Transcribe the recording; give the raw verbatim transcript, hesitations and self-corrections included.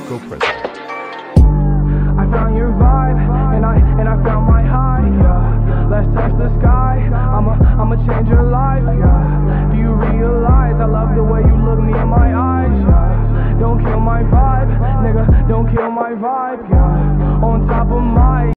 Go President. I found your vibe, and I and I found my high, yeah. Let's touch the sky, I'ma I'ma change your life, yeah.